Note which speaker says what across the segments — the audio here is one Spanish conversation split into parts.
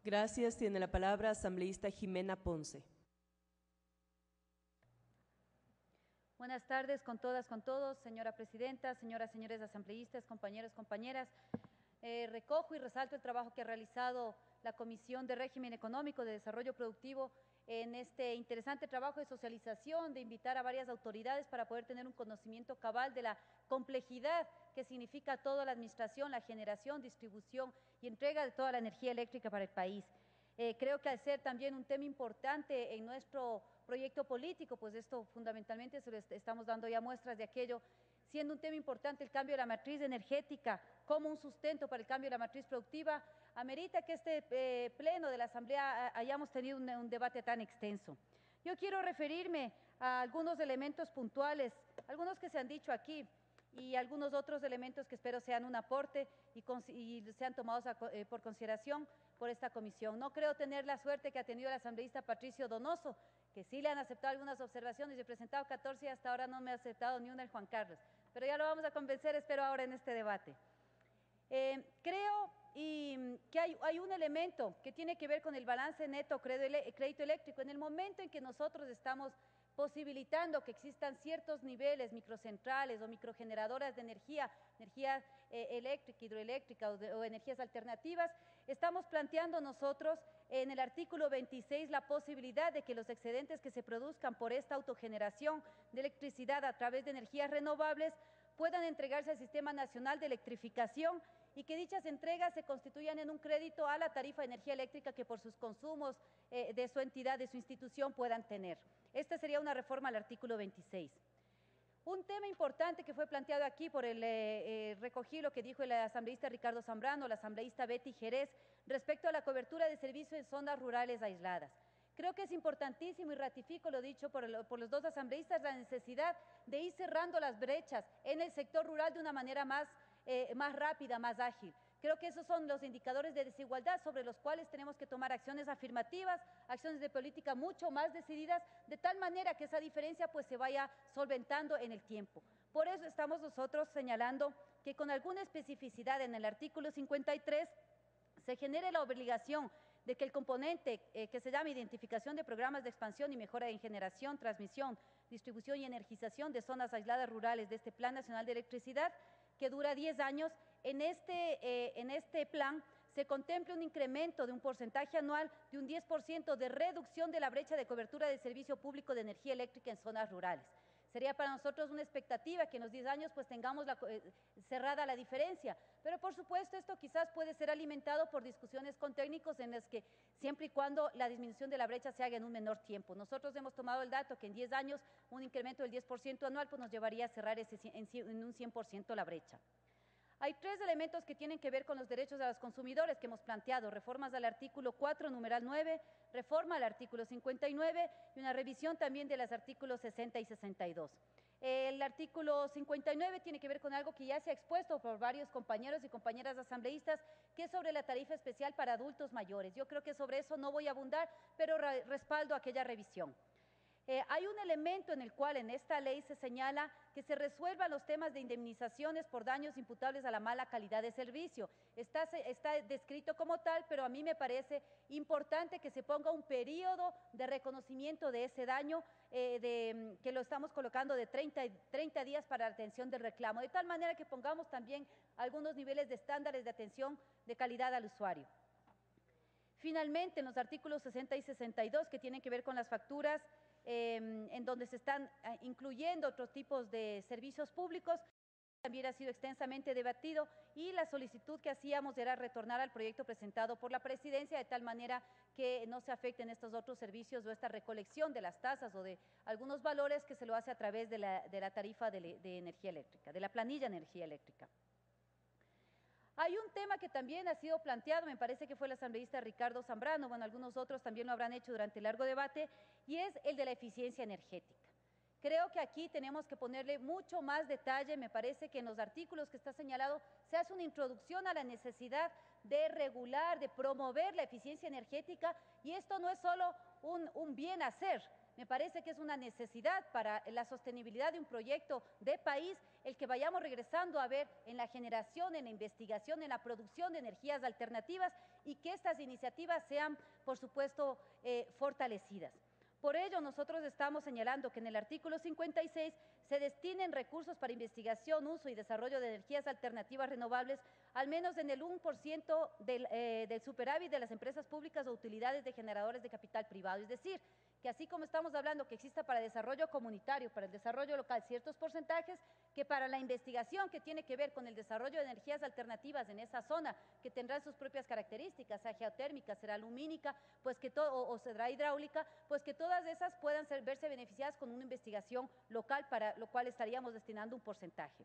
Speaker 1: Gracias. Tiene la palabra asambleísta Jimena Ponce.
Speaker 2: Buenas tardes con todas, con todos, señora presidenta, señoras, señores asambleístas, compañeros, compañeras. Recojo y resalto el trabajo que ha realizado la Comisión de Régimen Económico de Desarrollo Productivo en este interesante trabajo de socialización, de invitar a varias autoridades para poder tener un conocimiento cabal de la complejidad que significa toda la administración, la generación, distribución y entrega de toda la energía eléctrica para el país. Creo que al ser también un tema importante en nuestro proyecto político, pues esto fundamentalmente se lo estamos dando ya muestras de aquello, siendo un tema importante el cambio de la matriz energética como un sustento para el cambio de la matriz productiva, amerita que este pleno de la Asamblea hayamos tenido un debate tan extenso. Yo quiero referirme a algunos elementos puntuales, algunos que se han dicho aquí, y algunos otros elementos que espero sean un aporte y sean tomados por consideración por esta comisión. No creo tener la suerte que ha tenido el asambleísta Patricio Donoso, que sí le han aceptado algunas observaciones. Yo he presentado 14 y hasta ahora no me ha aceptado ni una el Juan Carlos, pero ya lo vamos a convencer, espero ahora en este debate. Creo que hay un elemento que tiene que ver con el balance neto crédito eléctrico. En el momento en que nosotros estamos posibilitando que existan ciertos niveles microcentrales o microgeneradoras de energía eléctrica, hidroeléctrica o energías alternativas, estamos planteando nosotros en el artículo 26 la posibilidad de que los excedentes que se produzcan por esta autogeneración de electricidad a través de energías renovables puedan entregarse al Sistema Nacional de Electrificación y que dichas entregas se constituyan en un crédito a la tarifa de energía eléctrica que por sus consumos de su entidad, de su institución puedan tener. Esta sería una reforma al artículo 26. Un tema importante que fue planteado aquí por recogí lo que dijo el asambleísta Ricardo Zambrano, la asambleísta Betty Jerez, respecto a la cobertura de servicio en zonas rurales aisladas. Creo que es importantísimo y ratifico lo dicho por los dos asambleístas, la necesidad de ir cerrando las brechas en el sector rural de una manera más rápida, más ágil. Creo que esos son los indicadores de desigualdad sobre los cuales tenemos que tomar acciones afirmativas, acciones de política mucho más decididas, de tal manera que esa diferencia pues se vaya solventando en el tiempo. Por eso estamos nosotros señalando que con alguna especificidad en el artículo 53 se genere la obligación de que el componente que se llama identificación de programas de expansión y mejora en generación, transmisión, distribución y energización de zonas aisladas rurales de este Plan Nacional de Electricidad, que dura 10 años, en este plan se contempla un incremento de un porcentaje anual de un 10% de reducción de la brecha de cobertura de servicio público de energía eléctrica en zonas rurales. Sería para nosotros una expectativa que en los 10 años pues tengamos cerrada la diferencia, pero por supuesto esto quizás puede ser alimentado por discusiones con técnicos en las que siempre y cuando la disminución de la brecha se haga en un menor tiempo. Nosotros hemos tomado el dato que en 10 años un incremento del 10% anual pues nos llevaría a cerrar en un 100% la brecha. Hay tres elementos que tienen que ver con los derechos de los consumidores que hemos planteado: reformas al artículo 4, numeral 9, reforma al artículo 59 y una revisión también de los artículos 60 y 62. El artículo 59 tiene que ver con algo que ya se ha expuesto por varios compañeros y compañeras asambleístas, que es sobre la tarifa especial para adultos mayores. Yo creo que sobre eso no voy a abundar, pero respaldo aquella revisión. Hay un elemento en el cual en esta ley se señala que se resuelvan los temas de indemnizaciones por daños imputables a la mala calidad de servicio. Está descrito como tal, pero a mí me parece importante que se ponga un periodo de reconocimiento de ese daño, que lo estamos colocando de 30 días para la atención del reclamo, de tal manera que pongamos también algunos niveles de estándares de atención de calidad al usuario. Finalmente, en los artículos 60 y 62, que tienen que ver con las facturas, en donde se están incluyendo otros tipos de servicios públicos, también ha sido extensamente debatido, y la solicitud que hacíamos era retornar al proyecto presentado por la presidencia, de tal manera que no se afecten estos otros servicios o esta recolección de las tasas o de algunos valores que se lo hace a través de la tarifa de energía eléctrica, de la planilla de energía eléctrica. Hay un tema que también ha sido planteado, me parece que fue el asambleísta Ricardo Zambrano, bueno, algunos otros también lo habrán hecho durante el largo debate, y es el de la eficiencia energética. Creo que aquí tenemos que ponerle mucho más detalle. Me parece que en los artículos que está señalado se hace una introducción a la necesidad de regular, de promover la eficiencia energética, y esto no es solo un bien hacer. Me parece que es una necesidad para la sostenibilidad de un proyecto de país el que vayamos regresando a ver en la generación, en la investigación, en la producción de energías alternativas y que estas iniciativas sean, por supuesto, fortalecidas. Por ello, nosotros estamos señalando que en el artículo 56 se destinen recursos para investigación, uso y desarrollo de energías alternativas renovables, al menos en el 1% del superávit de las empresas públicas o utilidades de generadores de capital privado. Es decir, que así como estamos hablando que exista para desarrollo comunitario, para el desarrollo local, ciertos porcentajes, que para la investigación que tiene que ver con el desarrollo de energías alternativas en esa zona, que tendrán sus propias características, sea geotérmica, será lumínica, pues que o será hidráulica, pues que todas esas puedan verse beneficiadas con una investigación local, para lo cual estaríamos destinando un porcentaje.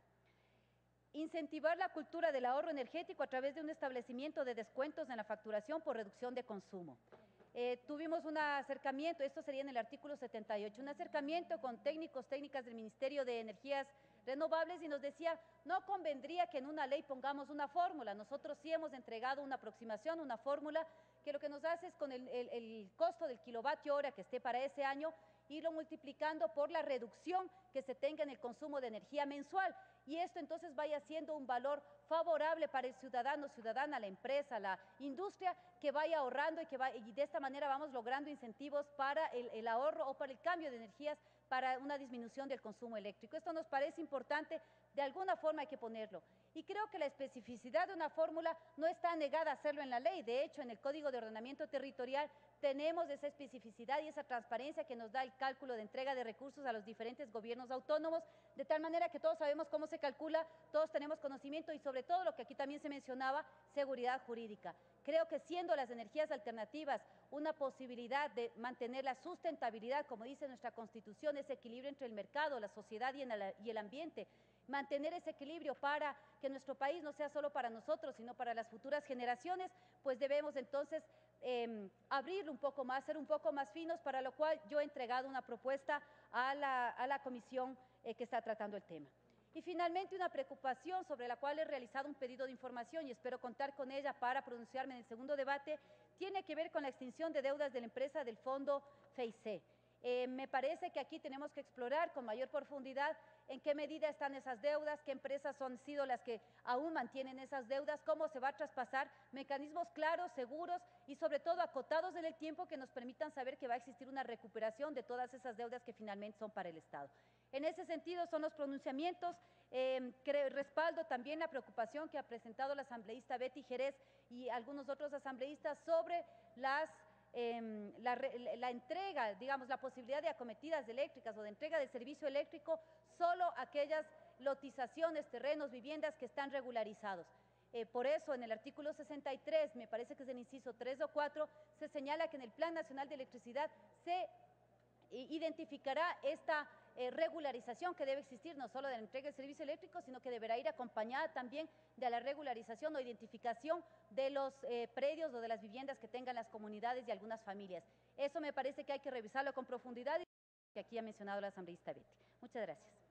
Speaker 2: Incentivar la cultura del ahorro energético a través de un establecimiento de descuentos en la facturación por reducción de consumo. Tuvimos un acercamiento, esto sería en el artículo 78, un acercamiento con técnicas del Ministerio de Energías Renovables y nos decía, no convendría que en una ley pongamos una fórmula. Nosotros sí hemos entregado una aproximación, una fórmula que lo que nos hace es con el costo del kilovatio hora que esté para ese año, irlo multiplicando por la reducción que se tenga en el consumo de energía mensual. Y esto entonces vaya siendo un valor favorable para el ciudadano, ciudadana, la empresa, la industria, que vaya ahorrando y de esta manera vamos logrando incentivos para el ahorro o para el cambio de energías, para una disminución del consumo eléctrico. Esto nos parece importante, de alguna forma hay que ponerlo. Y creo que la especificidad de una fórmula no está negada a hacerlo en la ley. De hecho, en el Código de Ordenamiento Territorial tenemos esa especificidad y esa transparencia que nos da el cálculo de entrega de recursos a los diferentes gobiernos autónomos, de tal manera que todos sabemos cómo se calcula, todos tenemos conocimiento y sobre todo lo que aquí también se mencionaba, seguridad jurídica. Creo que siendo las energías alternativas una posibilidad de mantener la sustentabilidad, como dice nuestra Constitución, ese equilibrio entre el mercado, la sociedad y el ambiente, mantener ese equilibrio para que nuestro país no sea solo para nosotros, sino para las futuras generaciones, pues debemos entonces abrirlo un poco más, ser un poco más finos, para lo cual yo he entregado una propuesta a la comisión que está tratando el tema. Y finalmente, una preocupación sobre la cual he realizado un pedido de información y espero contar con ella para pronunciarme en el segundo debate, tiene que ver con la extinción de deudas de la empresa del fondo FEICE. Me parece que aquí tenemos que explorar con mayor profundidad en qué medida están esas deudas, qué empresas han sido las que aún mantienen esas deudas, cómo se va a traspasar, mecanismos claros, seguros y sobre todo acotados en el tiempo que nos permitan saber que va a existir una recuperación de todas esas deudas que finalmente son para el Estado. En ese sentido son los pronunciamientos. Respaldo también la preocupación que ha presentado la asambleísta Betty Jerez y algunos otros asambleístas sobre la entrega, digamos, la posibilidad de acometidas eléctricas o de entrega de servicio eléctrico solo aquellas lotizaciones, terrenos, viviendas que están regularizados. Por eso, en el artículo 63, me parece que es el inciso 3 o 4, se señala que en el Plan Nacional de Electricidad se identificará esta regularización que debe existir, no solo de la entrega del servicio eléctrico, sino que deberá ir acompañada también de la regularización o identificación de los predios o de las viviendas que tengan las comunidades y algunas familias. Eso me parece que hay que revisarlo con profundidad y que aquí ha mencionado la asambleísta Betty. Muchas gracias.